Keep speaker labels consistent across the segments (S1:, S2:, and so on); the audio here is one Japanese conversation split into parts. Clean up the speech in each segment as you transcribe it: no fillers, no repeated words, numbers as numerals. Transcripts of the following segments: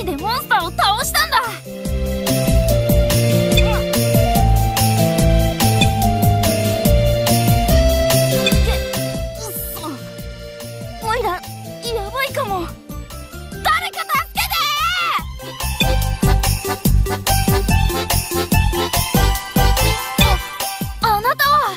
S1: でモンスターを倒したんだ。オイラやばいかも。誰か助けて。あなたは。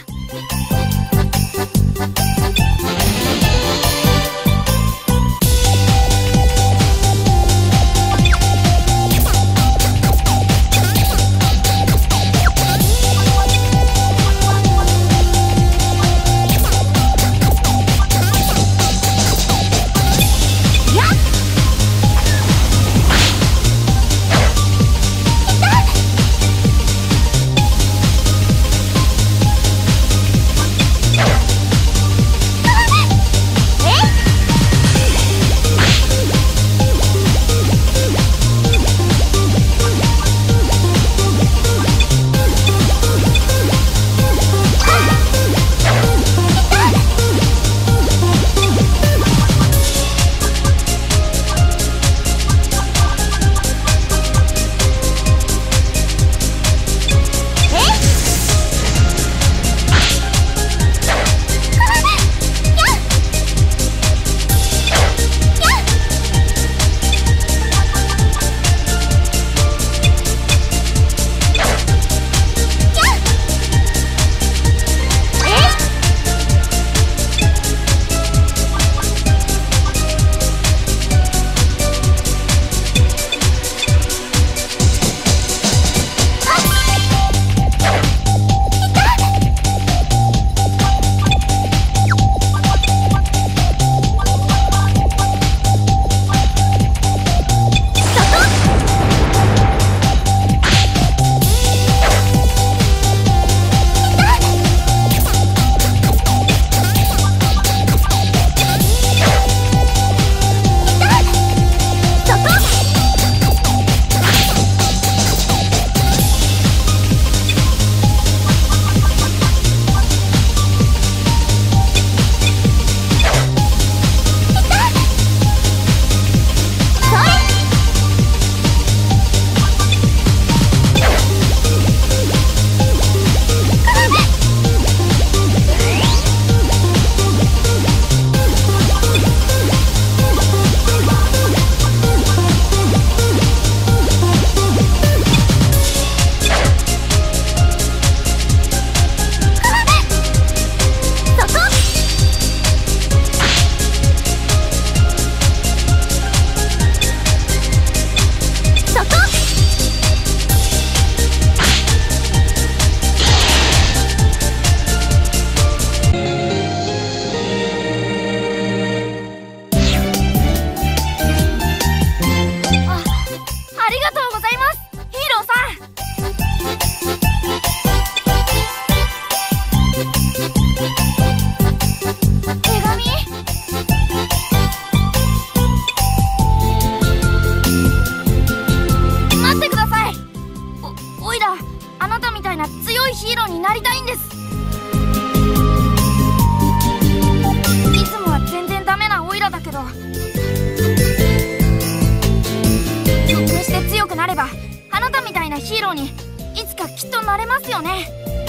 S2: ヒーローにいつかきっとなれますよね。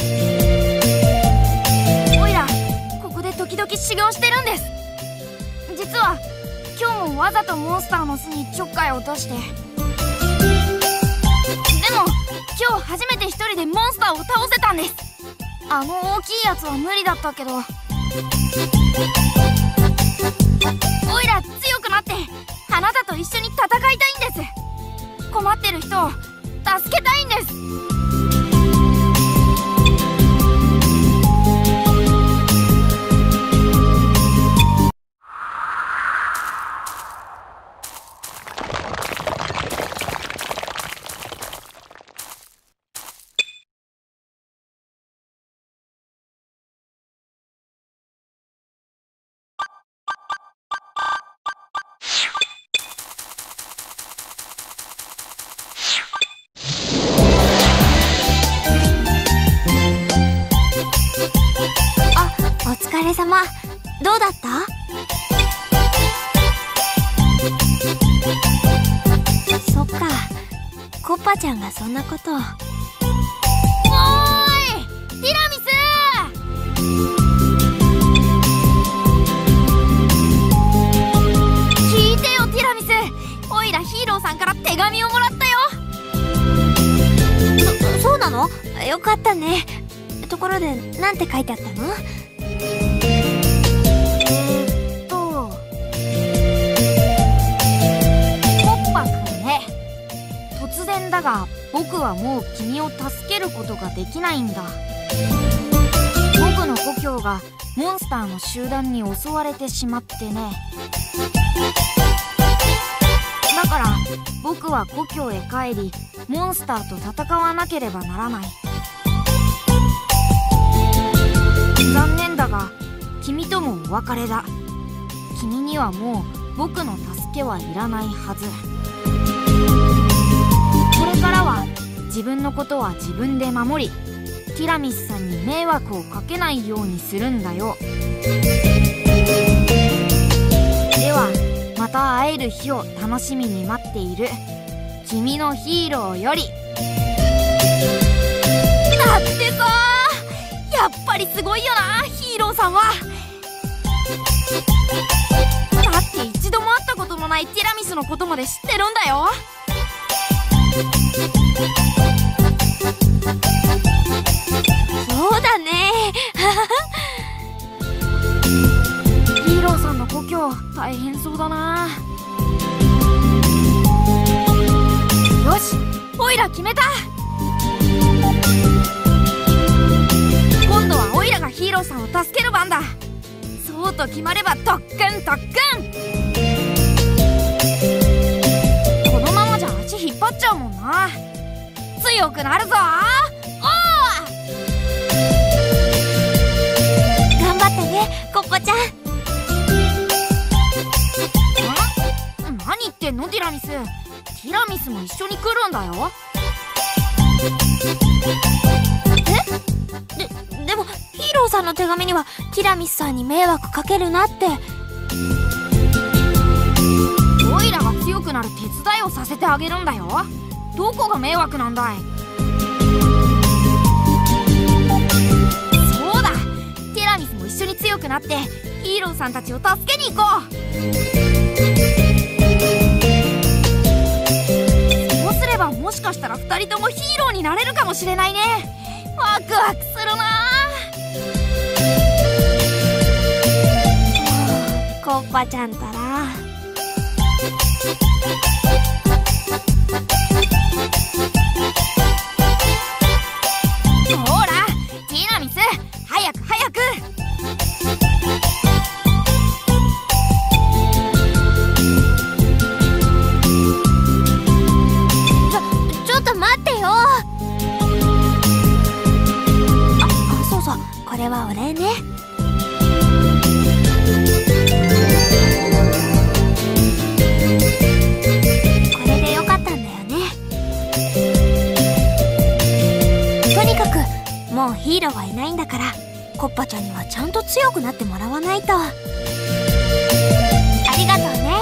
S2: オイラここで時々修行してるんです。実は今日もわざとモンスターの巣にちょっかいを出して、でも今日初めて一人でモンスターを倒せたんです。あの大きいやつは無理だったけど、オイラ強くなってあなたと一緒に戦いたいんです。困ってる人を助けたいんです。
S1: お疲れ様。どうだった？そコッパちゃんがそんなことを。
S2: おーいティラミス。聞いてよティラミス、オイラヒーローさんから手紙をもらったよ。
S1: そうなの？よかったね。ところでなんて書いてあったの？
S2: ポッパくんね、突然だが僕はもう君を助けることができないんだ。僕の故郷がモンスターの集団に襲われてしまってね。だから僕は故郷へ帰りモンスターと戦わなければならない。残念だが君ともお別れだ。君にはもう僕の助けはいらないはず。これからは自分のことは自分で守り、ティラミスさんに迷惑をかけないようにするんだよ。ではまた会える日を楽しみに待っている君のヒーローより。だってさ、やっぱりすごいよなヒーローさんは。だって一度も会ったことのないティラミスのことまで知ってるんだよ。
S1: そうだね。
S2: ヒーローさんの故郷大変そうだな。よし、オイラ決めた。今度はオイラがヒーローさんを助ける番だ。そうと決まれば特訓特訓。このままじゃ足引っ張っちゃうもんな。強くなるぞ。
S1: 頑張ってねコッパちゃん。
S2: 何言ってんのティラミス。ティラミスも一緒に来るんだよ。
S1: でもヒーローさんの手紙にはティラミスさんに迷惑かけるなって。
S2: オイラが強くなる手伝いをさせてあげるんだよ。どこが迷惑なんだい。そうだ、ティラミスも一緒に強くなってヒーローさんたちを助けに行こう。そうすればもしかしたら2人ともヒーローになれるかもしれないね。ワクワクするな。
S1: コッパちゃんたら。
S2: ほらティラミス、早く早く。
S1: ちょっと待ってよ。そうそう、これはお礼ね。これでよかったんだよね。とにかくもうヒーローはいないんだから、コッパちゃんにはちゃんと強くなってもらわないと。ありがとうね。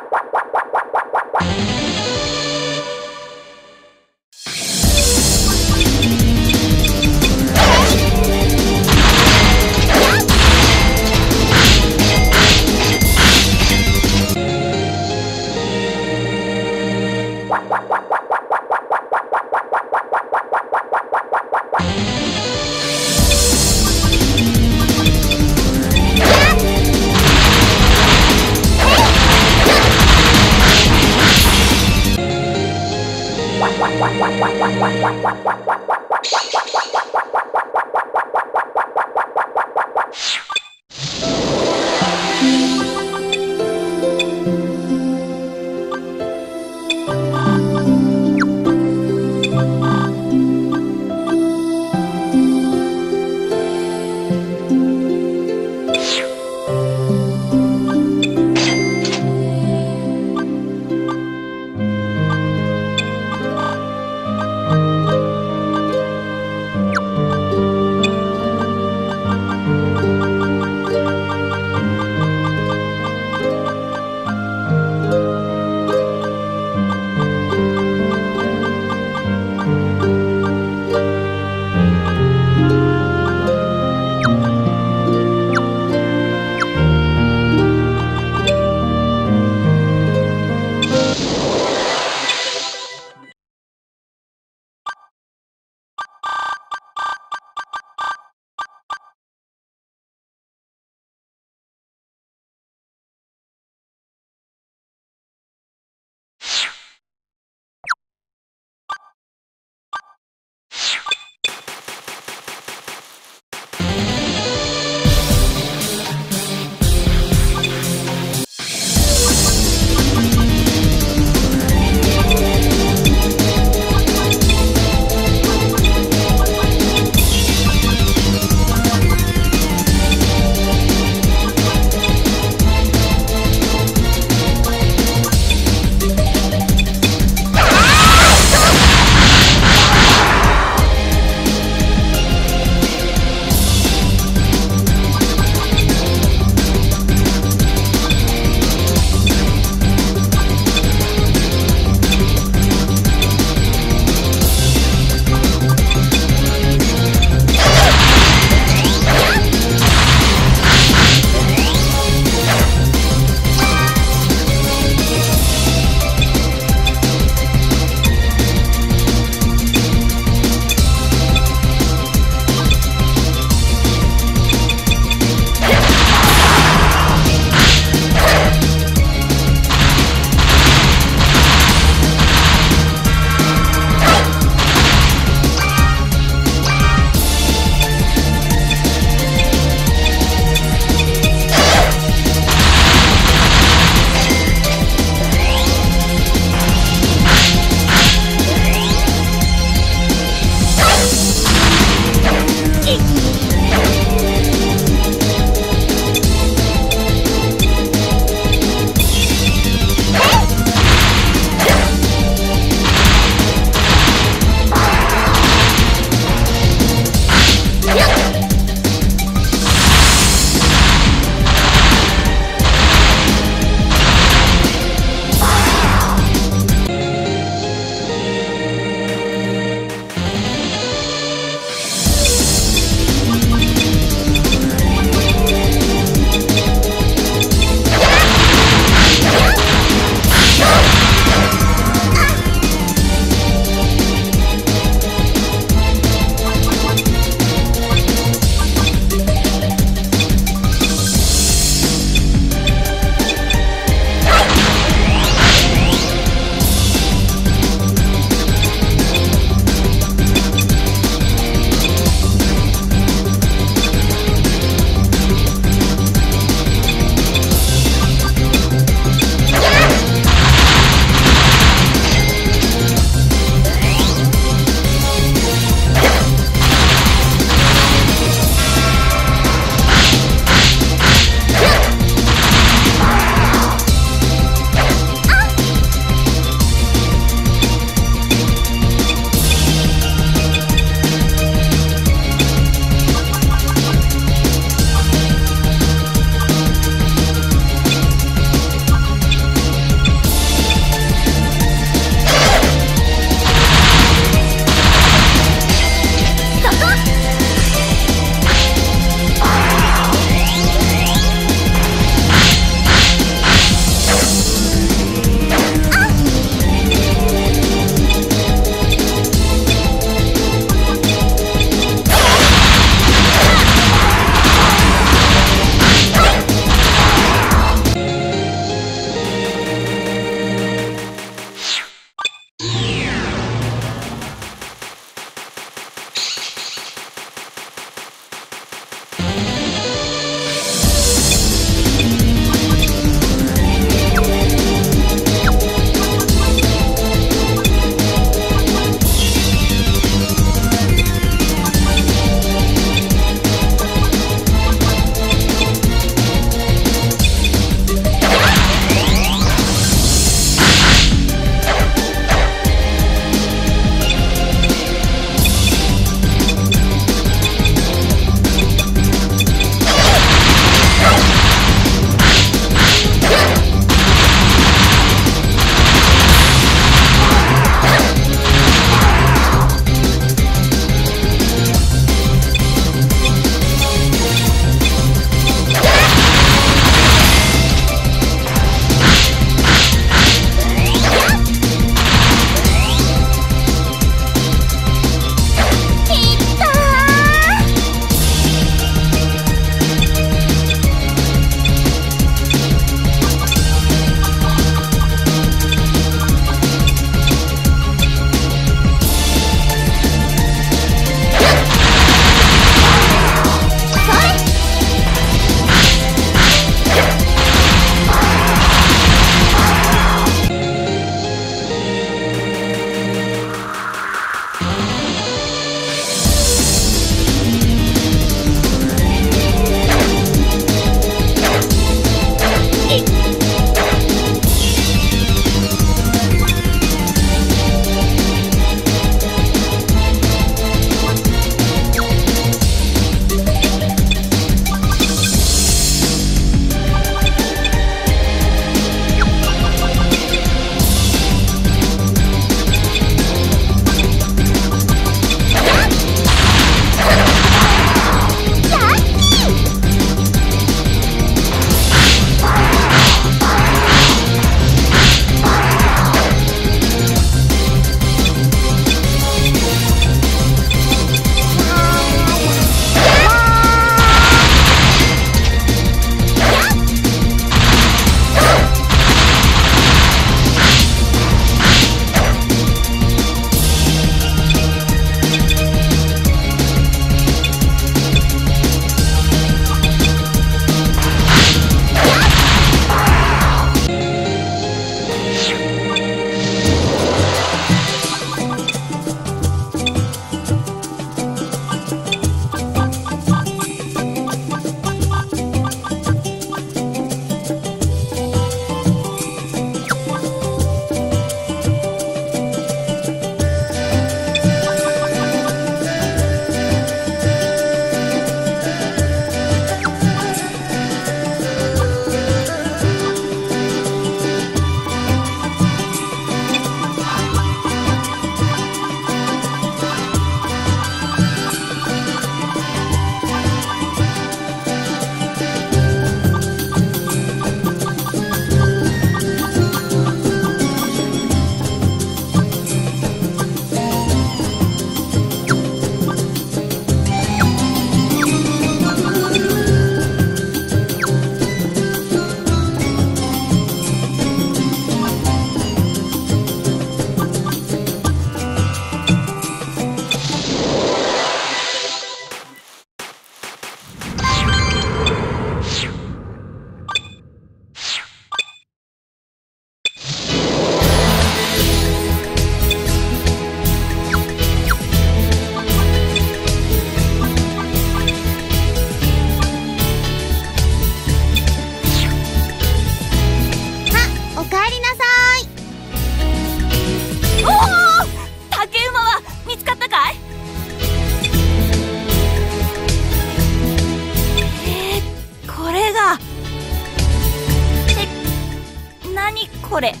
S3: これ。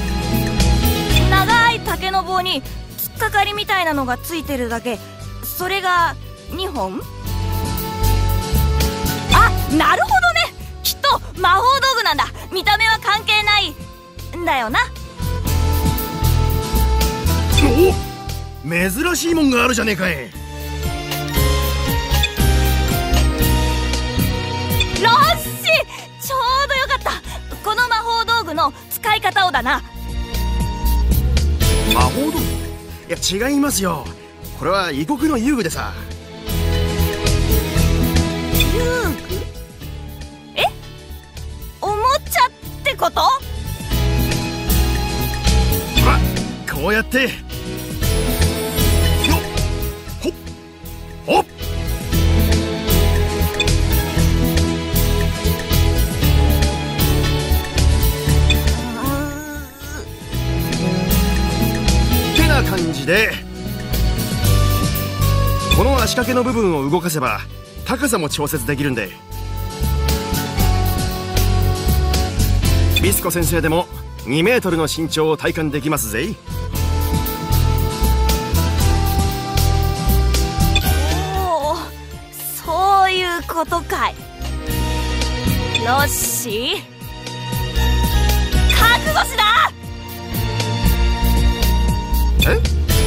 S3: 長い竹の棒に突っかかりみたいなのがついてるだけ。それが2本。あ、なるほどね。きっと魔法道具なんだ。見た目は関係ないんだよな。
S4: お、珍しいもんがあるじゃねえかい。
S3: ロッシー、ちょうどよかった。この魔法道具の使い方をだな。
S4: 魔法道具？いや違いますよ。これは異国の遊具でさ。
S3: 遊具？え？おもちゃってこと？
S4: こうやってよっほっほっ。ってな感じで、この足掛けの部分を動かせば高さも調節できるんで、ビスコ先生でも2メートルの身長を体感できますぜ。
S3: おお、そういうことかい。ロッシー、覚悟しな。
S4: え？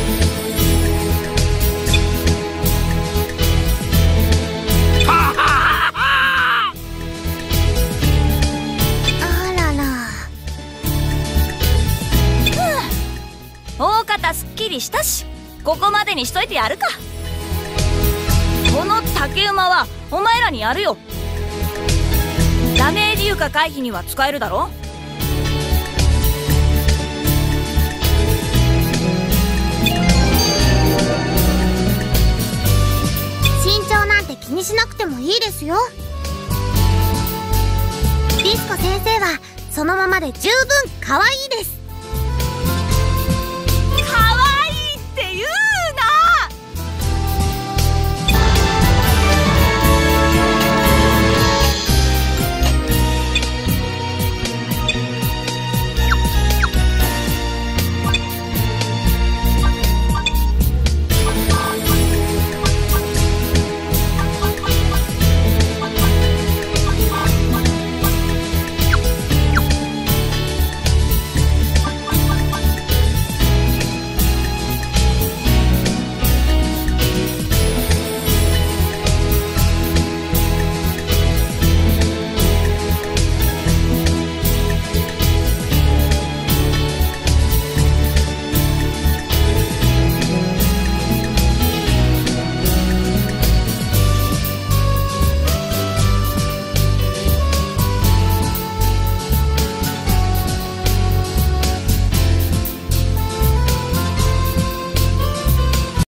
S3: 大方すっきりしたし、ここまでにしといてやるか。この竹馬はお前らにやるよ。ダメージ床回避には使えるだろ。
S1: 身長なんて気にしなくてもいいですよ。ビスコ先生はそのままで十分可愛いです。